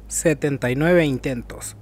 79 intentos,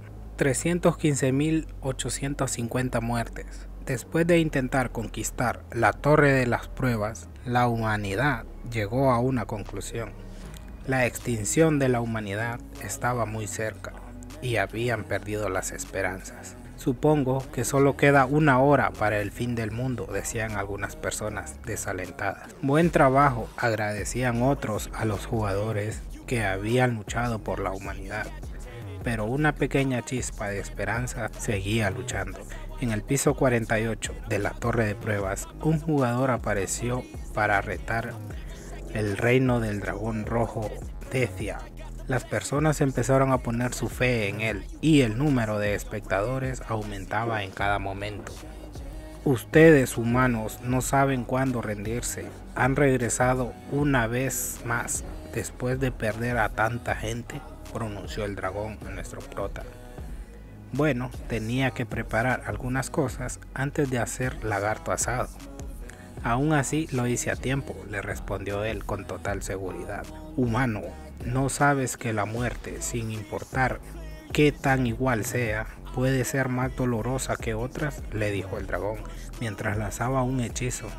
315.850 muertes. Después de intentar conquistar la Torre de las Pruebas, la humanidad llegó a una conclusión. La extinción de la humanidad estaba muy cerca y habían perdido las esperanzas. Supongo que solo queda una hora para el fin del mundo, decían algunas personas desalentadas. Buen trabajo, agradecían otros a los jugadores que habían luchado por la humanidad. Pero una pequeña chispa de esperanza seguía luchando. En el piso 48 de la Torre de Pruebas, un jugador apareció para retar el reino del dragón rojo Tecia. Las personas empezaron a poner su fe en él y el número de espectadores aumentaba en cada momento. Ustedes, humanos, no saben cuándo rendirse. Han regresado una vez más después de perder a tanta gente, pronunció el dragón a nuestro prota. Bueno, tenía que preparar algunas cosas antes de hacer lagarto asado. Aún así lo hice a tiempo, le respondió él con total seguridad. Humano, ¿no sabes que la muerte, sin importar qué tan igual sea, puede ser más dolorosa que otras? Le dijo el dragón, mientras lanzaba un hechizo.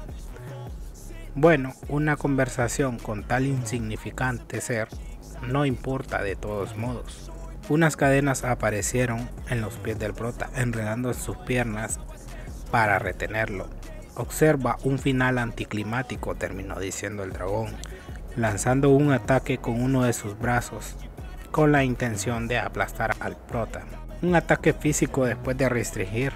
Bueno, una conversación con tal insignificante ser no importa de todos modos. Unas cadenas aparecieron en los pies del prota, enredando en sus piernas para retenerlo. Observa un final anticlimático, terminó diciendo el dragón, lanzando un ataque con uno de sus brazos, con la intención de aplastar al prota. Un ataque físico después de restringir.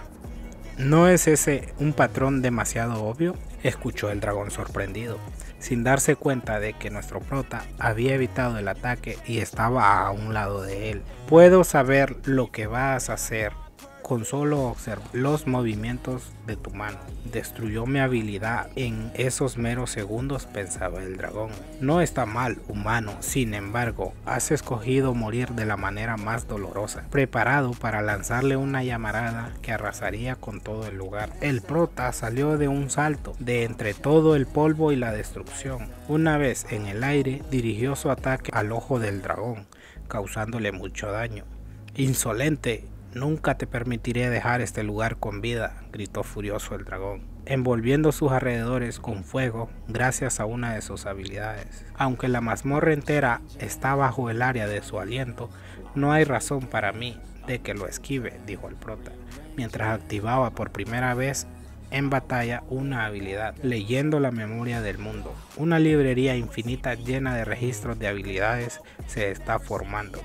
¿No es ese un patrón demasiado obvio?, escuchó el dragón sorprendido, sin darse cuenta de que nuestro prota había evitado el ataque y estaba a un lado de él. Puedo saber lo que vas a hacer con solo observar los movimientos de tu mano. Destruyó mi habilidad en esos meros segundos, pensaba el dragón. No está mal, humano, sin embargo, has escogido morir de la manera más dolorosa, preparado para lanzarle una llamarada que arrasaría con todo el lugar. El prota salió de un salto de entre todo el polvo y la destrucción. Una vez en el aire, dirigió su ataque al ojo del dragón, causándole mucho daño. Insolente, nunca te permitiré dejar este lugar con vida, gritó furioso el dragón, envolviendo sus alrededores con fuego gracias a una de sus habilidades. Aunque la mazmorra entera está bajo el área de su aliento, no hay razón para mí de que lo esquive, dijo el prota, mientras activaba por primera vez en batalla una habilidad, leyendo la memoria del mundo. Una librería infinita llena de registros de habilidades se está formando.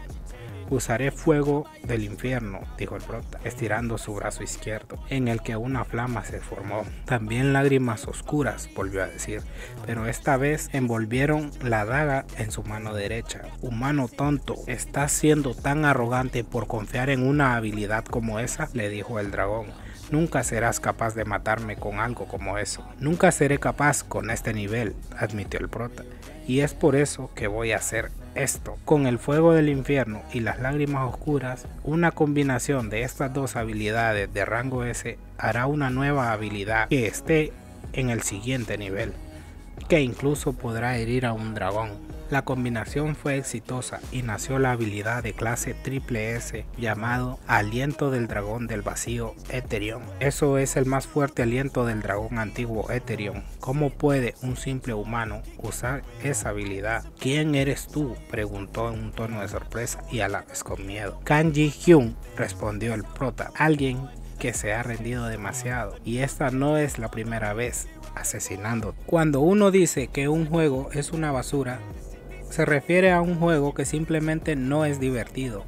Usaré fuego del infierno, dijo el prota, estirando su brazo izquierdo, en el que una flama se formó. También lágrimas oscuras, volvió a decir, pero esta vez envolvieron la daga en su mano derecha. Humano tonto, ¿estás siendo tan arrogante por confiar en una habilidad como esa?, le dijo el dragón. Nunca serás capaz de matarme con algo como eso. Nunca seré capaz con este nivel, admitió el prota, y es por eso que voy a hacer esto. Con el fuego del infierno y las lágrimas oscuras, una combinación de estas dos habilidades de rango S hará una nueva habilidad que esté en el siguiente nivel, que incluso podrá herir a un dragón. La combinación fue exitosa y nació la habilidad de clase triple S llamado Aliento del Dragón del Vacío Eterion. Eso es el más fuerte aliento del dragón antiguo Eterion. ¿Cómo puede un simple humano usar esa habilidad? ¿Quién eres tú?, preguntó en un tono de sorpresa y a la vez con miedo. Kanji Hyun, respondió el prota, alguien que se ha rendido demasiado, y esta no es la primera vez asesinando. Cuando uno dice que un juego es una basura, se refiere a un juego que simplemente no es divertido,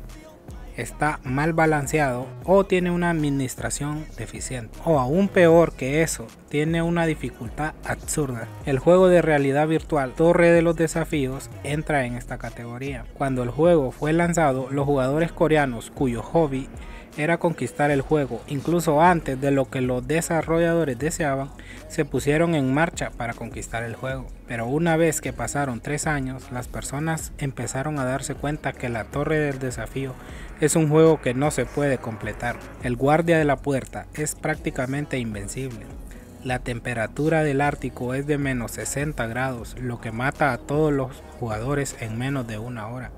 está mal balanceado o tiene una administración deficiente, o aún peor que eso, tiene una dificultad absurda. El juego de realidad virtual Torre de los Desafíos entra en esta categoría. Cuando el juego fue lanzado, los jugadores coreanos cuyo hobby era conquistar el juego, incluso antes de lo que los desarrolladores deseaban, se pusieron en marcha para conquistar el juego. Pero una vez que pasaron 3 años, las personas empezaron a darse cuenta que la Torre del Desafío es un juego que no se puede completar. El guardia de la puerta es prácticamente invencible. La temperatura del Ártico es de menos 60 grados, lo que mata a todos los jugadores en menos de una hora.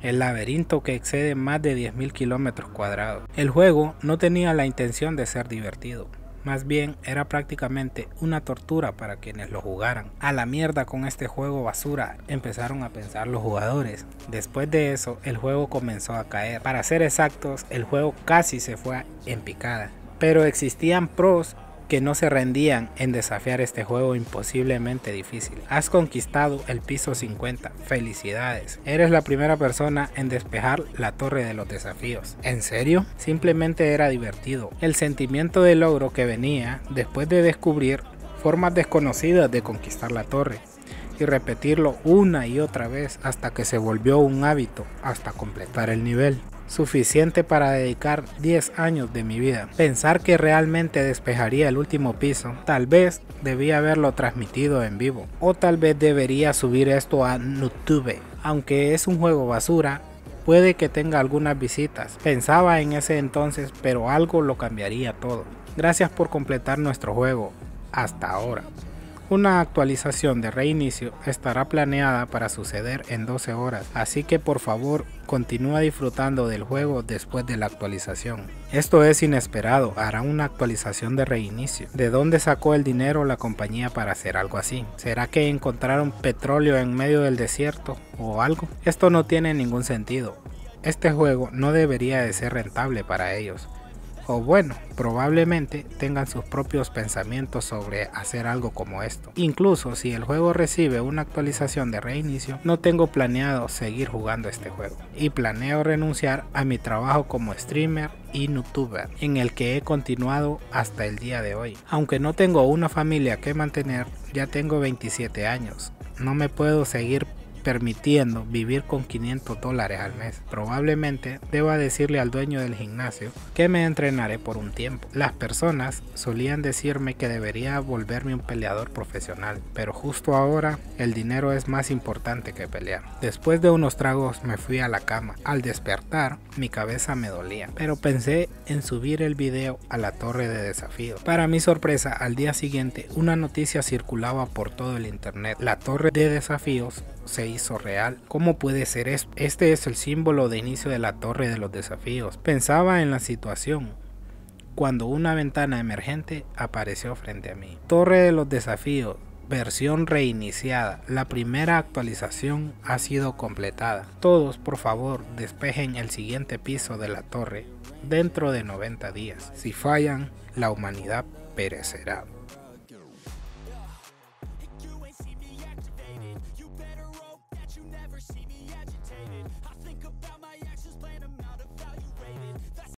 el laberinto que excede más de 10.000 kilómetros cuadrados. El juego no tenía la intención de ser divertido. Más bien era prácticamente una tortura para quienes lo jugaran. A la mierda con este juego basura, empezaron a pensar los jugadores. Después de eso, el juego comenzó a caer. Para ser exactos, el juego casi se fue en picada. Pero existían pros que no se rendían en desafiar este juego imposiblemente difícil. Has conquistado el piso 50, felicidades. Eres la primera persona en despejar la torre de los desafíos. ¿En serio? Simplemente era divertido. El sentimiento de logro que venía después de descubrir formas desconocidas de conquistar la torre y repetirlo una y otra vez hasta que se volvió un hábito, hasta completar el nivel. Suficiente para dedicar 10 años de mi vida. Pensar que realmente despejaría el último piso, tal vez debía haberlo transmitido en vivo, o tal vez debería subir esto a YouTube. Aunque es un juego basura, puede que tenga algunas visitas. Pensaba en ese entonces, pero algo lo cambiaría todo. Gracias por completar nuestro juego hasta ahora. Una actualización de reinicio estará planeada para suceder en 12 horas, así que por favor continúa disfrutando del juego después de la actualización. Esto es inesperado, hará una actualización de reinicio. ¿De dónde sacó el dinero la compañía para hacer algo así? ¿Será que encontraron petróleo en medio del desierto o algo? Esto no tiene ningún sentido. Este juego no debería de ser rentable para ellos. O bueno, probablemente tengan sus propios pensamientos sobre hacer algo como esto. Incluso si el juego recibe una actualización de reinicio, no tengo planeado seguir jugando este juego. Y planeo renunciar a mi trabajo como streamer y youtuber, en el que he continuado hasta el día de hoy. Aunque no tengo una familia que mantener, ya tengo 27 años. No me puedo seguir permitiendo vivir con $500 al mes. Probablemente deba decirle al dueño del gimnasio que me entrenaré por un tiempo. Las personas solían decirme que debería volverme un peleador profesional, pero justo ahora el dinero es más importante que pelear. Después de unos tragos me fui a la cama. Al despertar mi cabeza me dolía, pero pensé en subir el video a la torre de desafío. Para mi sorpresa, al día siguiente una noticia circulaba por todo el internet. La torre de desafíos se hizo real. ¿Cómo puede ser esto? Este es el símbolo de inicio de la torre de los desafíos. Pensaba en la situación cuando una ventana emergente apareció frente a mí. Torre de los desafíos, versión reiniciada. La primera actualización ha sido completada. Todos, por favor, despejen el siguiente piso de la torre dentro de 90 días. Si fallan, la humanidad perecerá.